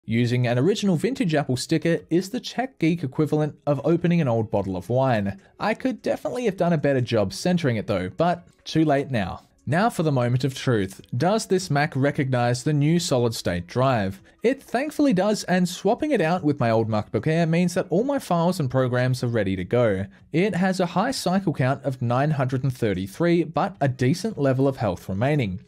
Using an original vintage Apple sticker is the Czech Geek equivalent of opening an old bottle of wine. I could definitely have done a better job centering it though, but too late now. Now for the moment of truth. Does this Mac recognize the new solid-state drive? It thankfully does, and swapping it out with my old MacBook Air means that all my files and programs are ready to go. It has a high cycle count of 933, but a decent level of health remaining.